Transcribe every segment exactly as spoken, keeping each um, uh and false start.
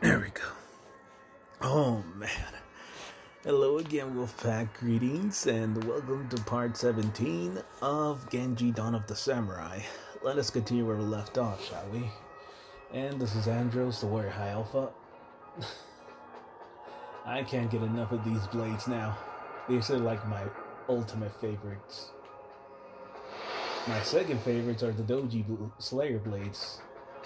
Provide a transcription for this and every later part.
There we go. Oh man. Hello again, Wolfpack. Greetings and welcome to part seventeen of Genji Dawn of the Samurai. Let us continue where we left off, shall we? And this is Andros, the Warrior High Alpha. I can't get enough of these blades now. These are like my ultimate favorites. My second favorites are the Doji Slayer blades.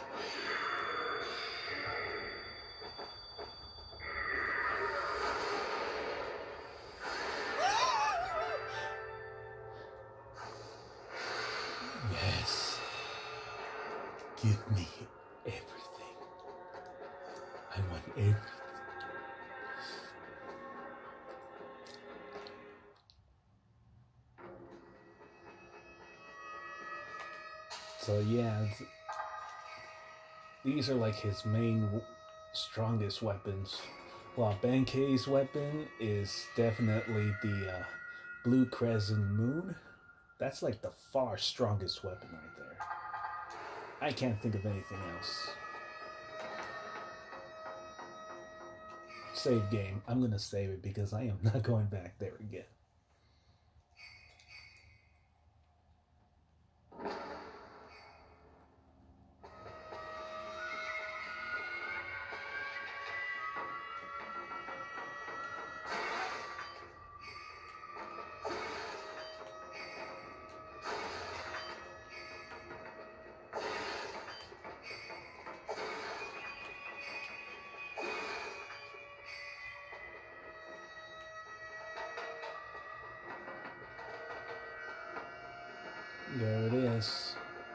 Yes. Give me everything. I want everything. So yeah, these are like his main strongest weapons. While Benkei's weapon is definitely the uh, Blue Crescent Moon. That's like the far strongest weapon right there. I can't think of anything else. Save game. I'm gonna save it because I am not going back there again. There it is.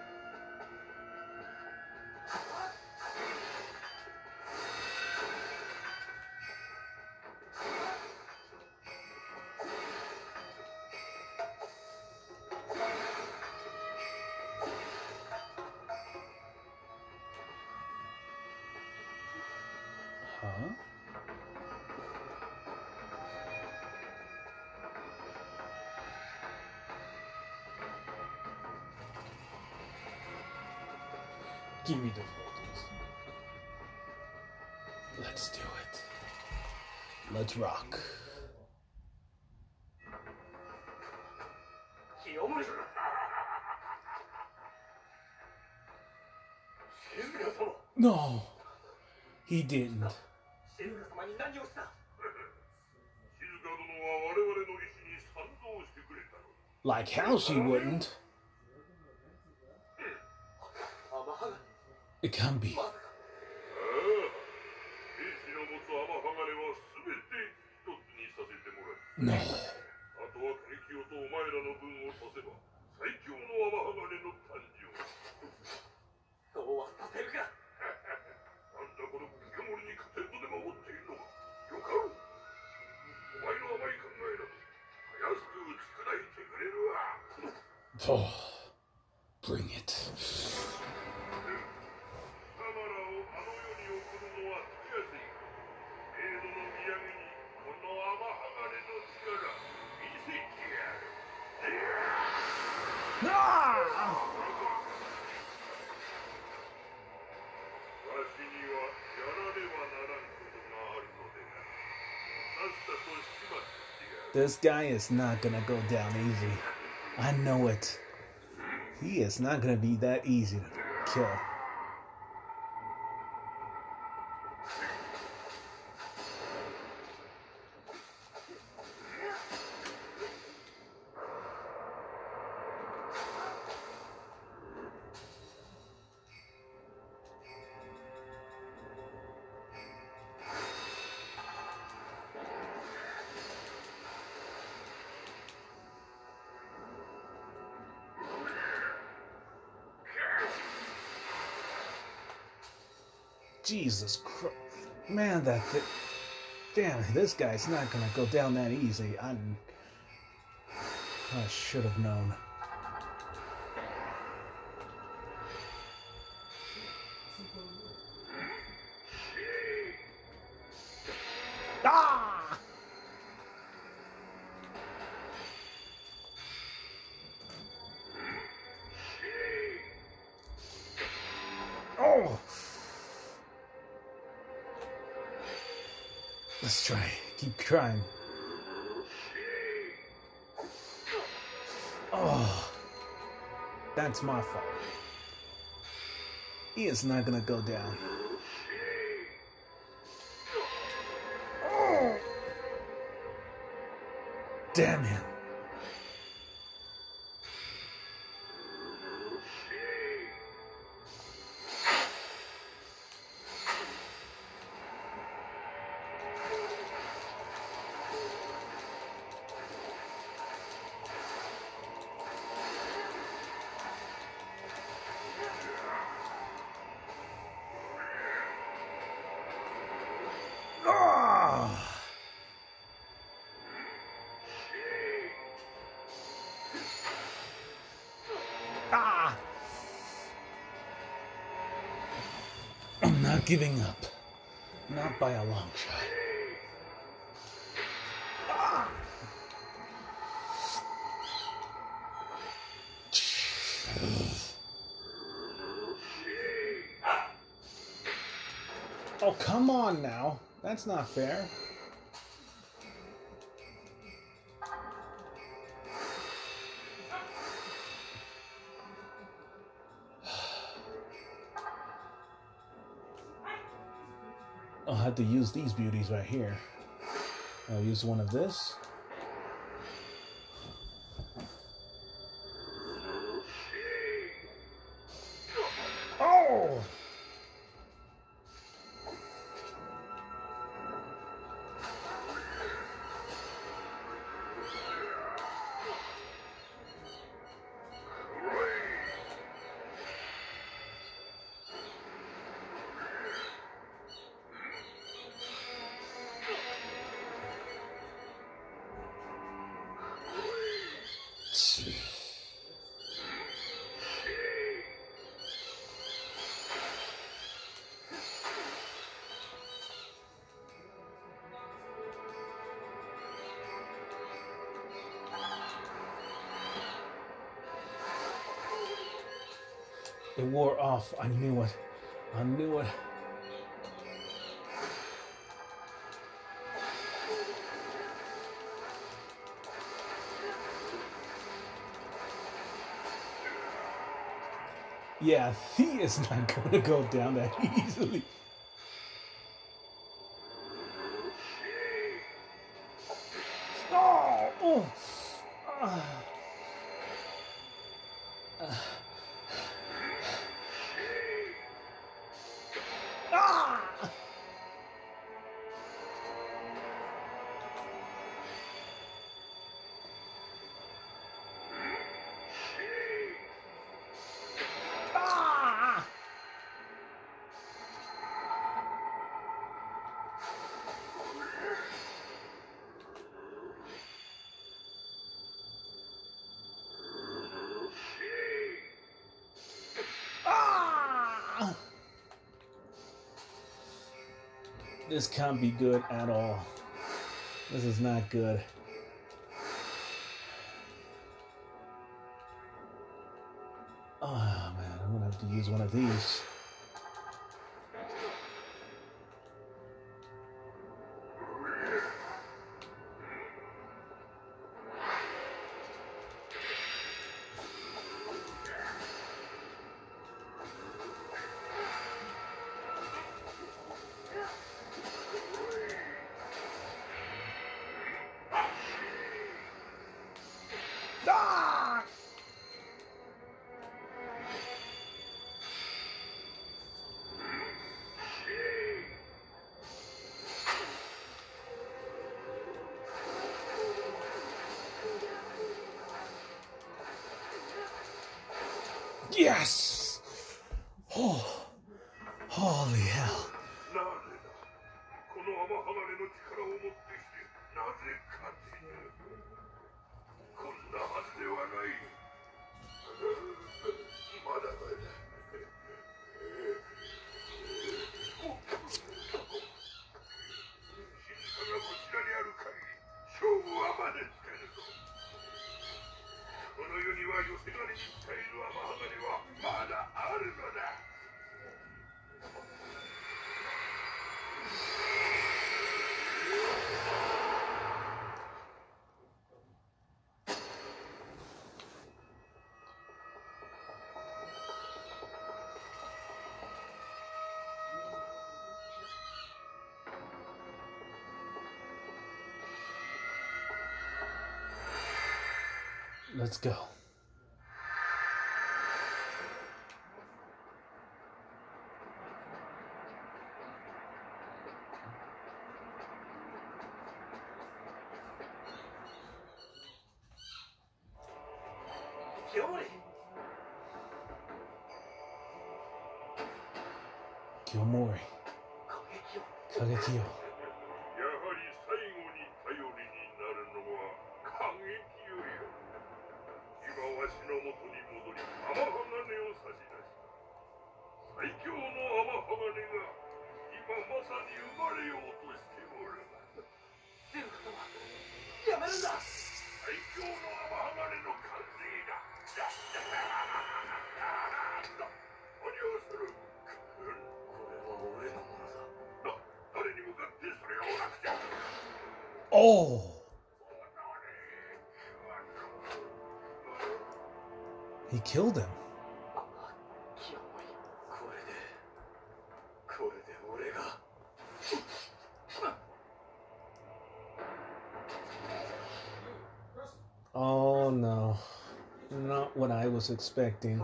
Huh? Give me the photos. Let's do it. Let's rock. No, he didn't. Like how she wouldn't? It can't be. No. Oh, bring it. Ah! This guy is not gonna go down easy. I know it. He is not gonna be that easy to kill. Jesus Christ. Man, that... Th damn, this guy's not gonna go down that easy. I, I should have known. Ah! Oh! Let's try. Keep trying. Oh, that's my fault. He is not gonna go down. Oh, damn him. Ah! I'm not giving up. Not by a long shot. Ah! Oh, come on now. That's not fair. I'll have to use these beauties right here. I'll use one of this. Oh! It wore off. I knew it. I knew it. Yeah, he is not going to go down that easily. Oh! Oh! Uh, uh. Ah! Ah! Ah! This can't be good at all. This is not good. Oh man, I'm gonna have to use one of these. Ah! Yes! Oh, holy hell. Let's go. Kiyomori. Kagekyo. おお。He killed him. Oh no, not what I was expecting.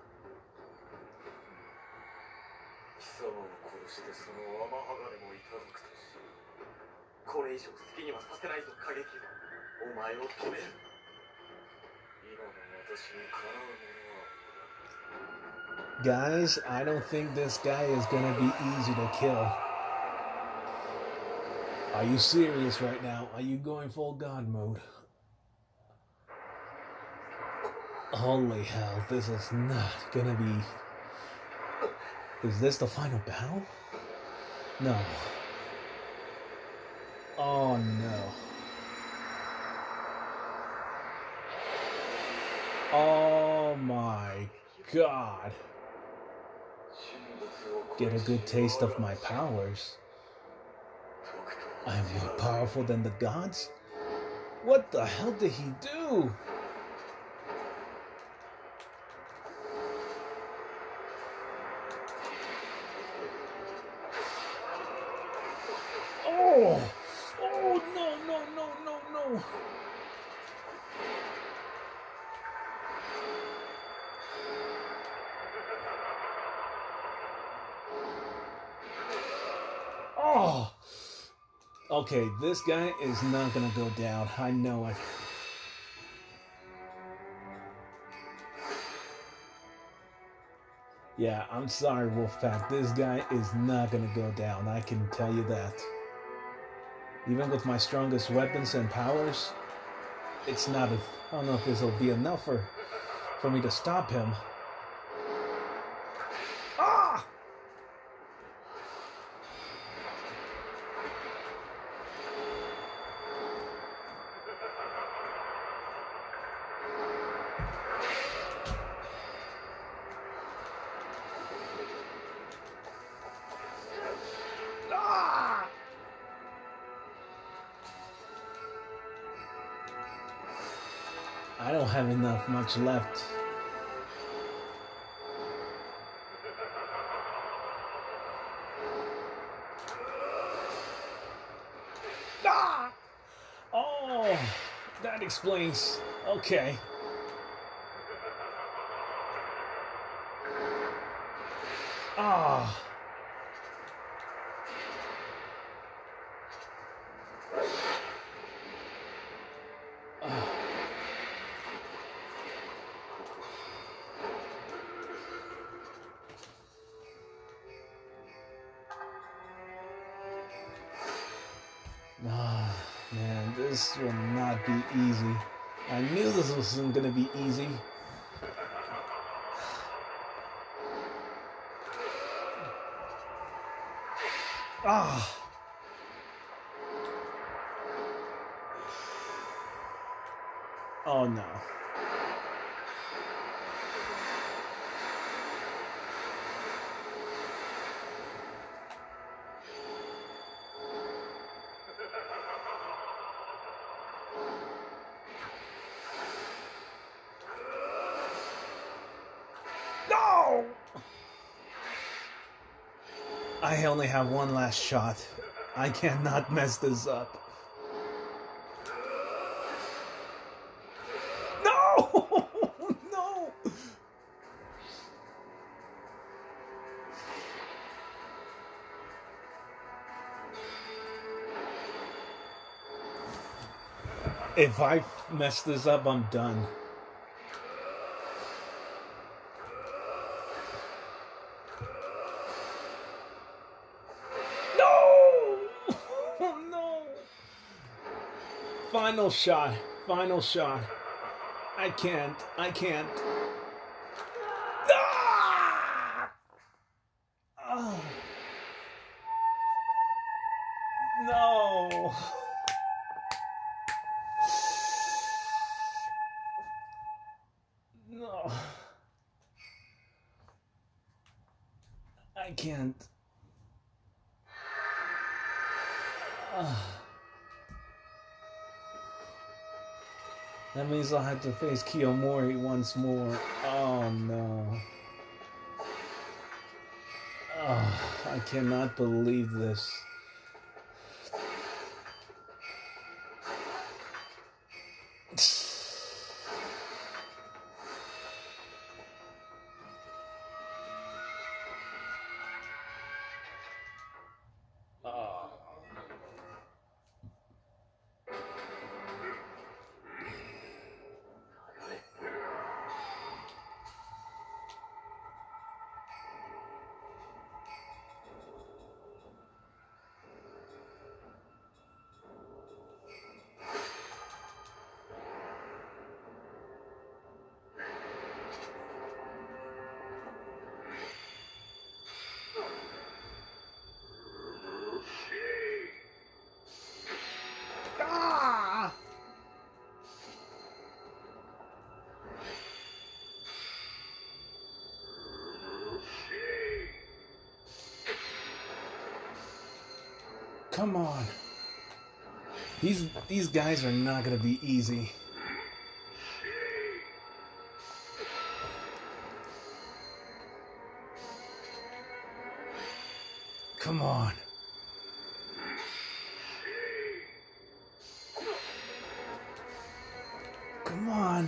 Guys, I don't think this guy is gonna be easy to kill. Are you serious right now? Are you going full God mode? Holy hell, this is not gonna be... Is this the final battle? No. Oh no. Oh my God. Get a good taste of my powers. I am more powerful than the gods? What the hell did he do? Oh! Oh no, no, no, no, no! Oh! Okay, this guy is not gonna go down. I know it. Yeah, I'm sorry, Wolfpack. This guy is not gonna go down. I can tell you that. Even with my strongest weapons and powers, it's not a... I don't know if this will be enough for, for me to stop him. Ah! I don't have enough much left. Ah! Oh, that explains. Okay. Ah. Ah, man, this will not be easy. I knew this wasn't gonna be easy. Ah. Oh no. No! I only have one last shot. I cannot mess this up. No! If I mess this up, I'm done. No! Oh no! Final shot. Final shot. I can't. I can't. Ah! Oh. No. No. I can't. Uh. That means I'll have to face Kiyomori once more. Oh no. Oh, I cannot believe this. Come on. These these guys are not gonna be easy. Come on. Come on.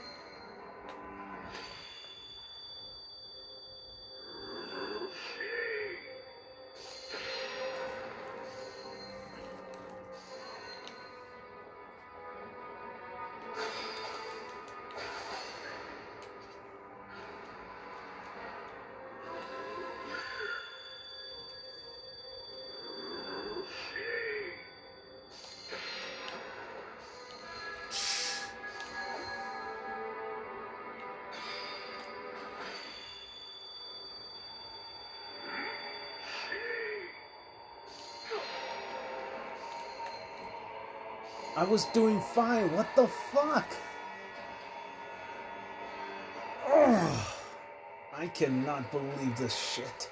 I was doing fine. What the fuck? Ugh. I cannot believe this shit.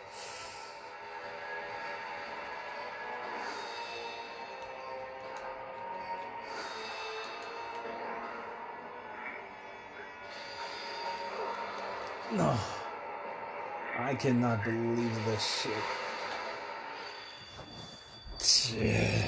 No. I cannot believe this shit.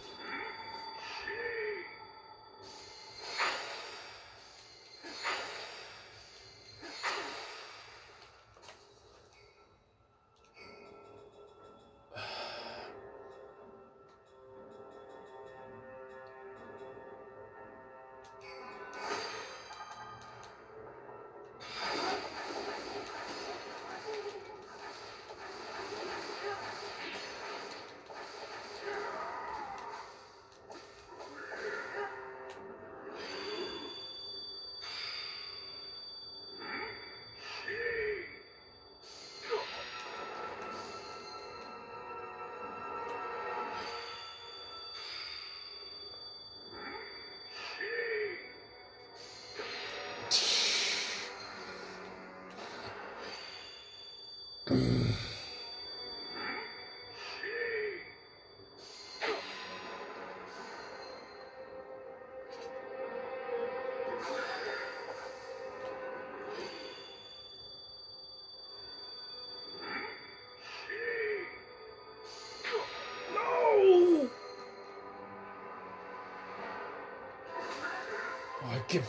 I can.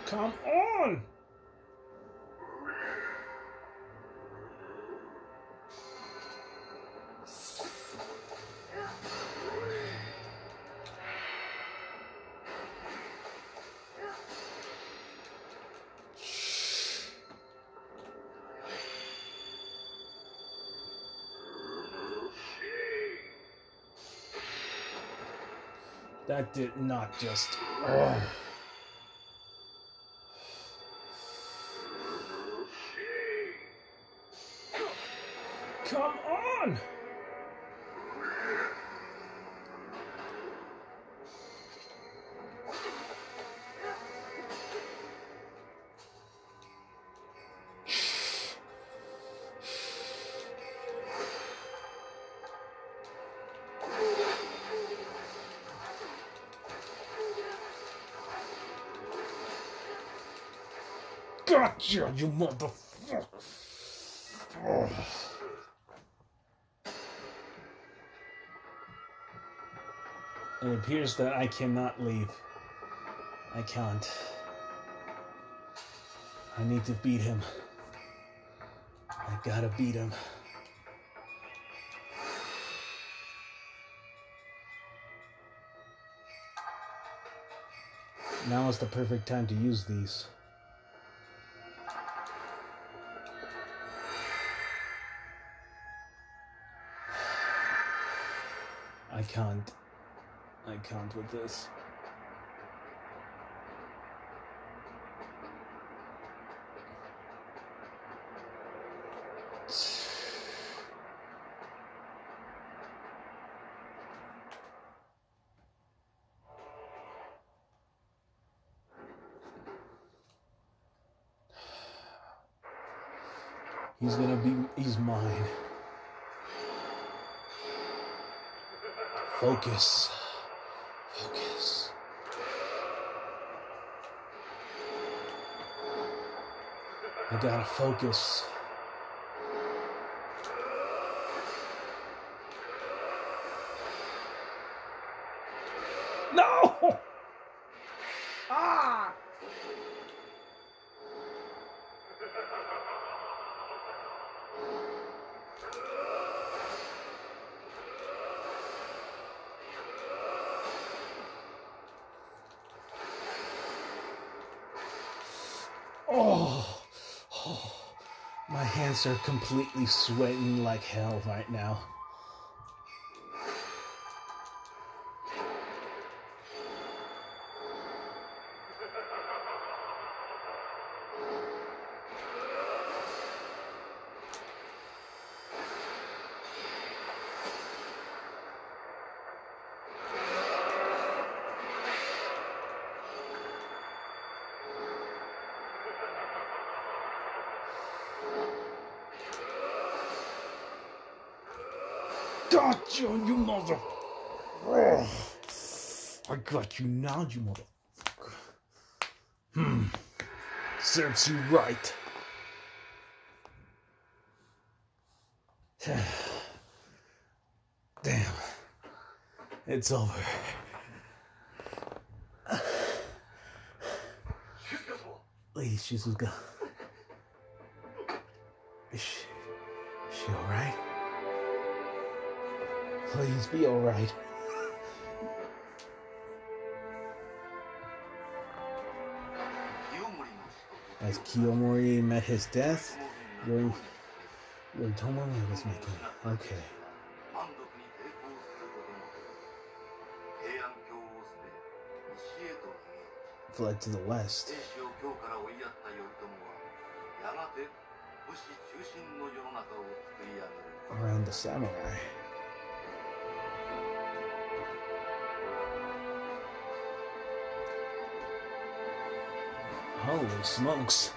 Come on! That did not just... Ugh. Come on! Gotcha, you motherfucker! Oh. It appears that I cannot leave. I can't. I need to beat him. I gotta beat him. Now is the perfect time to use these. I can't. I can't with this. He's gonna be, he's mine. Focus. Focus. I gotta focus. No! Ah! Oh, oh, my hands are completely sweating like hell right now. Got you, you mother... Oh, I got you now, you motherfucker. Hmm. Serves you right. Damn. It's over. Lady Shizuka. Is she, is she alright? Please be alright. As Kiyomori met his death, your, your Tomoe was making. Okay. Fled to the west. Around the samurai. Holy smokes.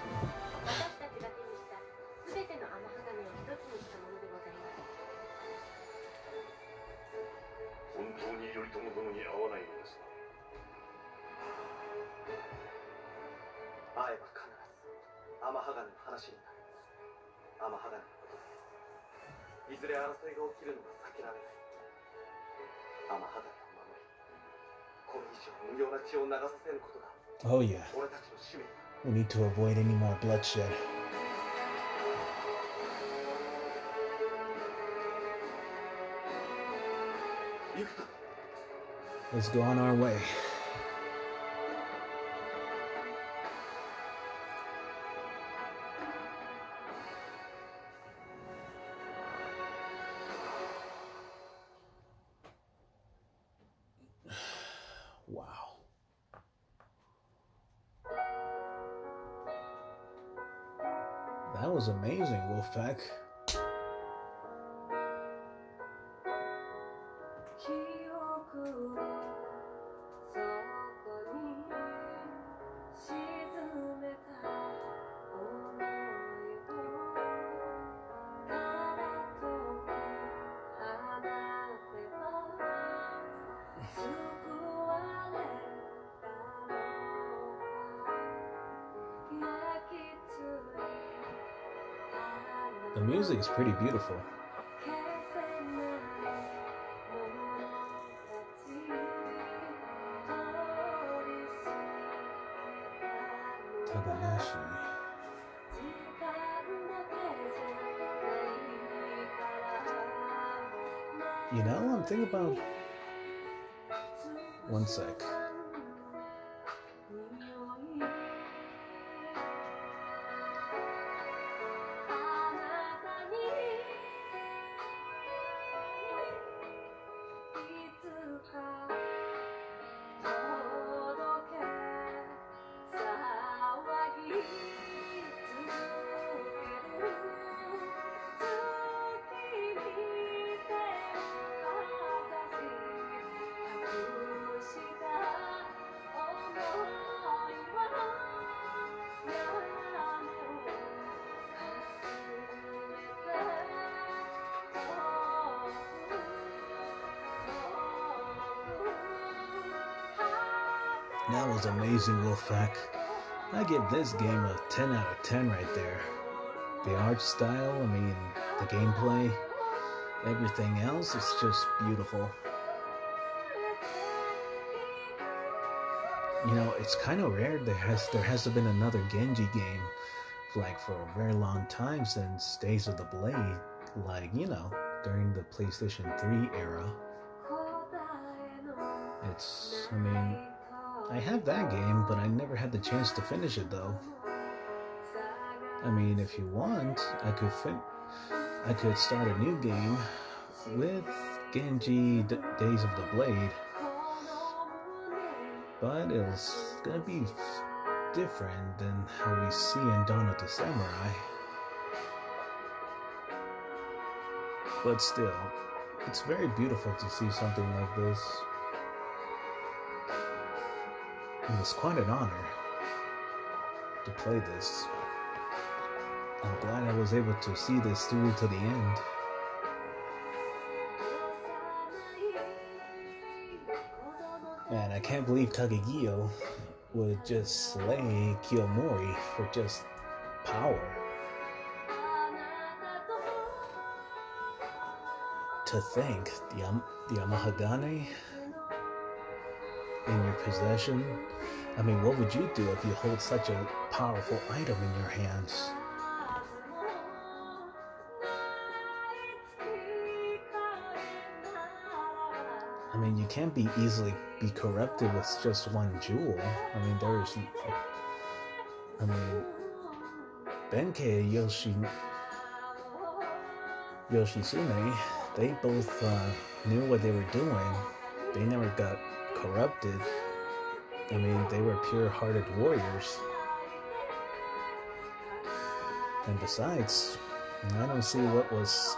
Oh yeah. We need to avoid any more bloodshed. Let's go on our way. Wow. That was amazing, Wolfpack. The music is pretty beautiful. Taganashi. You know, I'm thinking about... One sec. That was amazing, Wolfpack. I give this game a ten out of ten right there. The art style, I mean, the gameplay, everything else is just beautiful. You know, it's kind of rare. There has there hasn't been another Genji game like for a very long time since Days of the Blade, like, you know, during the PlayStation three era. It's, I mean, I have that game, but I never had the chance to finish it though. I mean, if you want, I could fin I could start a new game with Genji D Days of the Blade, but it's gonna be different than how we see in Dawn of the Samurai. But still, it's very beautiful to see something like this. It was quite an honor to play this. I'm glad I was able to see this through to the end. Man, I can't believe Kagekiyo would just slay Kiyomori for just power. To think, the, Yam the Yamahagane in your possession. I mean, what would you do if you hold such a powerful item in your hands? I mean, you can't be easily be corrupted with just one jewel. I mean, there's, I mean, Benkei and Yoshi, Yoshitsune, they both uh, knew what they were doing. They never got corrupted. I mean, they were pure-hearted warriors. And besides, I don't see what was...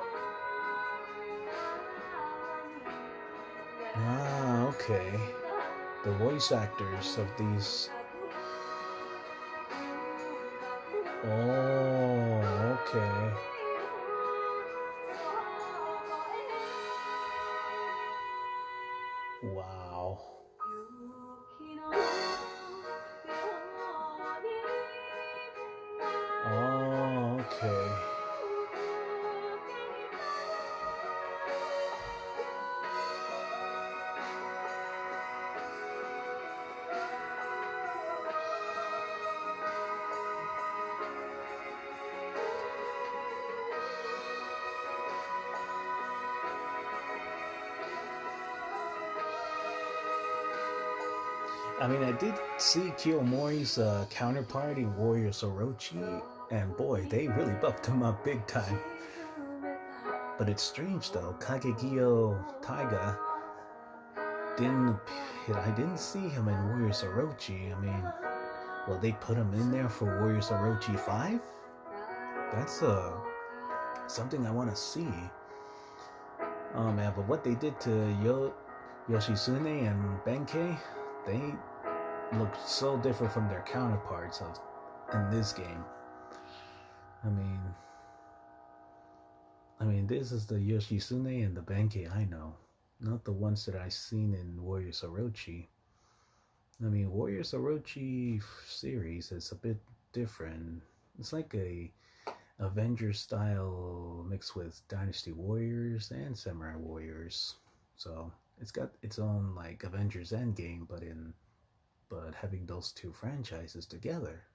Ah, okay. The voice actors of these... Oh, okay. Wow. Oh, okay. I mean, I did see Kiyomori's uh, counterpart in Warriors Orochi, and boy, they really buffed him up big time. But it's strange though, Kagekyo Taiga didn't. I didn't see him in Warriors Orochi. I mean, well, they put him in there for Warriors Orochi five? That's uh, something I want to see. Oh man, but what they did to Yo, Yoshitsune and Benkei, they look so different from their counterparts of, in this game. I mean, I mean, this is the Yoshitsune and the Benkei I know, not the ones that I've seen in Warriors Orochi. I mean, Warriors Orochi series is a bit different. It's like a Avengers style mixed with Dynasty Warriors and Samurai Warriors. So it's got its own like Avengers Endgame, but in but having those two franchises together.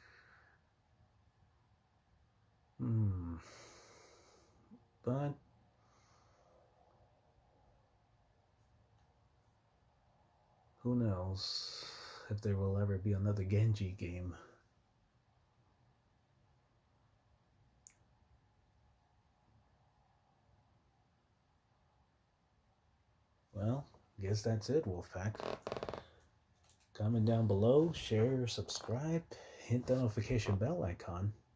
Hmm. But who knows if there will ever be another Genji game. Well, guess that's it, Wolfpack. Comment down below, share, subscribe, hit the notification bell icon.